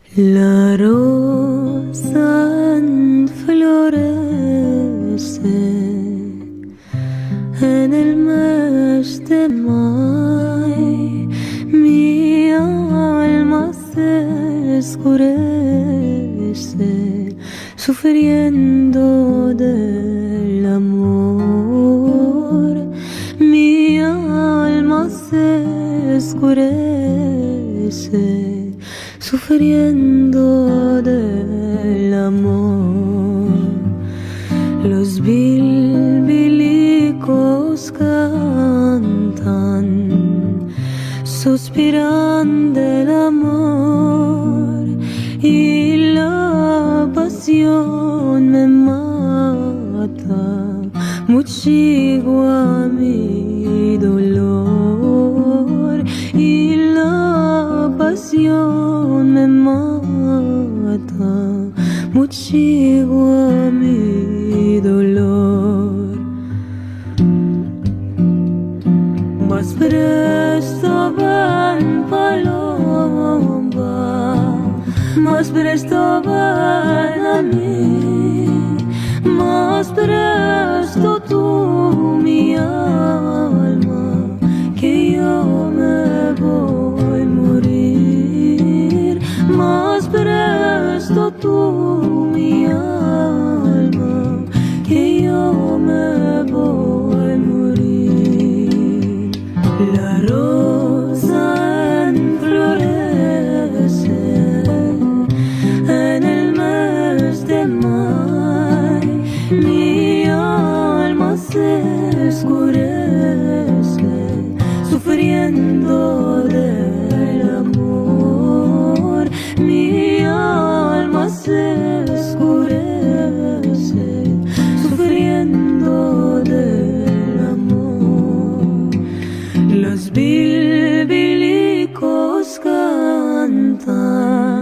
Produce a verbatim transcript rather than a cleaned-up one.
La rosa florece en el mes de mayo, mi alma se oscurece sufriendo del amor. Mi alma se oscurece sufriendo del amor. Los bilbilicos cantan, suspiran del amor, y la pasión me mata, muchigo a mi dolor, y la pasión me mata, muchigo a mi dolor. Más presto van paloma, más presto van a mí, más presto tú mi alma, que yo me voy a morir. Más presto tú mi alma, que yo me voy a morir. La rosa florece en el mes de mayo, mi alma se oscurece sufriendo del amor. Mi alma se oscurece sufriendo del amor. Los bilbilicos cantan,